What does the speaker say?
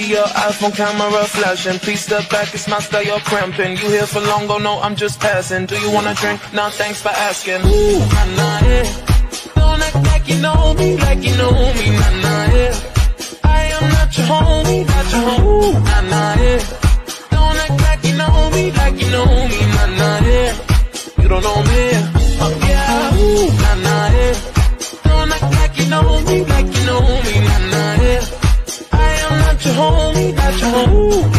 your iPhone camera flashing. Please step back, it's my style, you're cramping. You here for long, oh no, I'm just passing. Do you wanna drink? Nah, thanks for asking. Ooh, nah, nah, yeah. Don't act like you know me, like you know me, nah, nah, yeah. I am not your homie, not your homie, nah, nah, yeah. Don't act like you know me, like you know me, nah, nah, yeah. You don't know me, yeah, ooh, nah, nah, yeah. Don't act like you know me, like you know me, nah, nah, yeah. I am not your homie, not your homie.